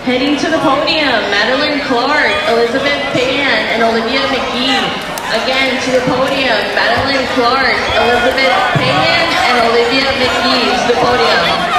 Heading to the podium, Madeline Clark, Elizabeth Pan, and Olivia McGee. Again, to the podium, Madeline Clark, Elizabeth Pan, and Olivia McGee to the podium.